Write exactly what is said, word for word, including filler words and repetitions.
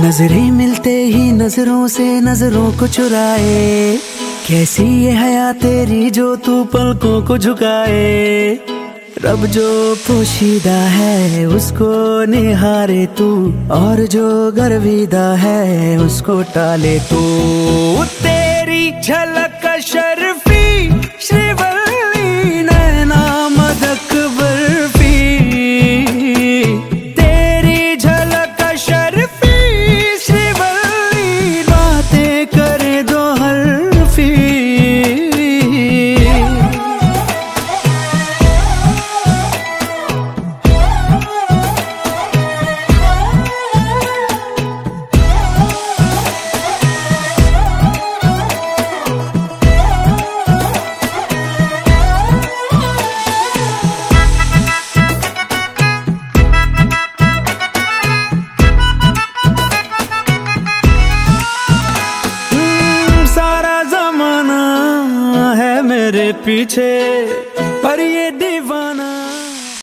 नजरें मिलते ही नजरों से नजरों को चुराए, कैसी ये हया तेरी जो तू पलकों को झुकाए। रब जो पोशीदा है उसको निहारे तू, और जो गर्विदा है उसको टाले तू। तेरी झलक शर्फी श्रीवल्ली नैना मदक बर्फी, तेरी झलक शर्फी श्रीवल्ली बातें करे दो हल्फी। मेरे पीछे